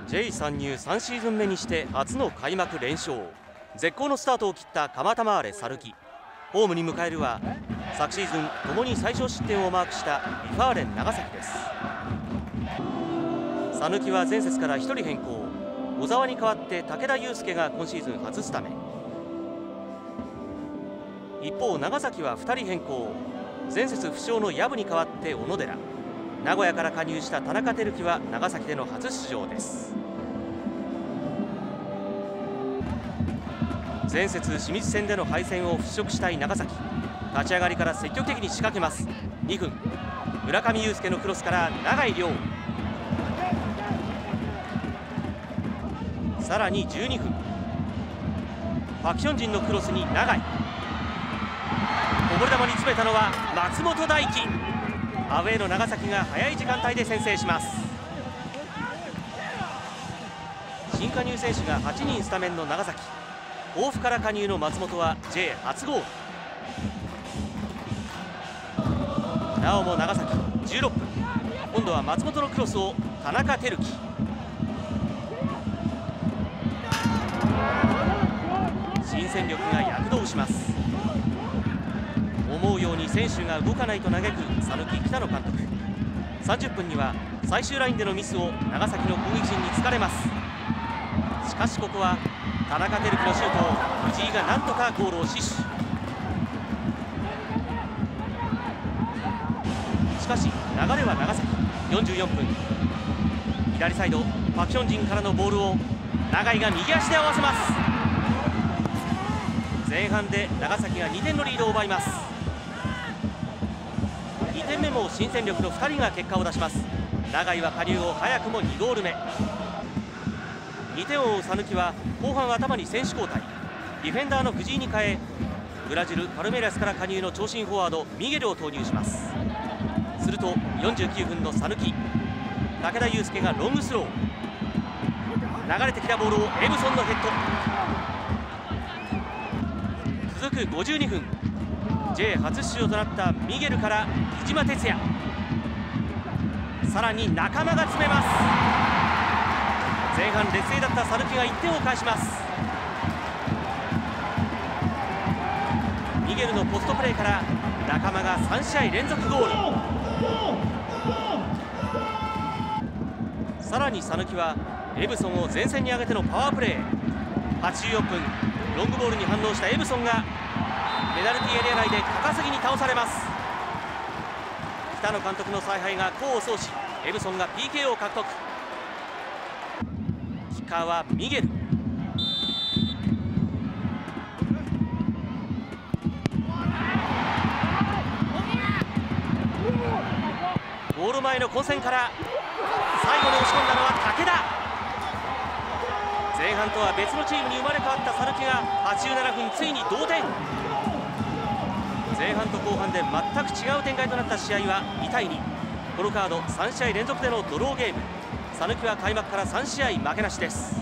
J 参入3シーズン目にして初の開幕連勝。絶好のスタートを切った蒲田マーレサルキ。ホームに迎えるは昨シーズン共に最小失点をマークしたリファーレン長崎です。サヌキは前節から1人変更。小沢に代わって武田祐介が今シーズン初スタメン。一方長崎は2人変更。前節負傷の薮に代わって小野寺。名古屋から加入した田中輝樹は長崎での初出場です。前節清水戦での敗戦を払拭したい長崎。立ち上がりから積極的に仕掛けます。2分、村上裕介のクロスから永井亮。さらに12分、パク・ヒョンジンのクロスに永井。こぼれ球に詰めたのは松本大輝。アウェーの長崎が早い時間帯で先制します。新加入選手が8人スタメンの長崎。甲府から加入の松本は J 初ゴール。なおも長崎16分、今度は松本のクロスを田中輝樹。新戦力が躍動します。思うように選手が動かないと嘆く讃岐北野監督。30分には最終ラインでのミスを長崎の攻撃陣に突かれます。しかしここは田中輝樹のシュートを藤井がなんとかゴールを死守。しかし流れは長崎。44分、左サイドパク・ヒョンジンからのボールを永井が右足で合わせます。前半で長崎が2点のリードを奪います。2点目も新戦力の2人が結果を出します。永井は加入を早くも2ゴール目。2点を追う讃岐は後半頭に選手交代。ディフェンダーの藤井に代えブラジルパルメイラスから加入の長身フォワードミゲルを投入します。すると49分の讃岐、武田祐介がロングスロー。流れてきたボールをエブソンのヘッド。続く52分、 J 初出場となったミゲルから木島哲也。さらに仲間が詰めます。前半劣勢だった讃岐が1点を返します。ミゲルのポストプレーから仲間が3試合連続ゴール。さらに讃岐はエブソンを前線に上げてのパワープレー。84分、ロングボールに反応したエブソンがペナルティーエリア内で高杉に倒されます。北野監督の采配が功を奏し、エブソンが PK を獲得。キッカーはミゲル。ゴール前の混戦から最後に押し込んだのは武田。前半とは別のチームに生まれ変わった讃岐が87分ついに同点。前半と後半で全く違う展開となった試合は2対2。このカード3試合連続でのドローゲーム。讃岐は開幕から3試合負けなしです。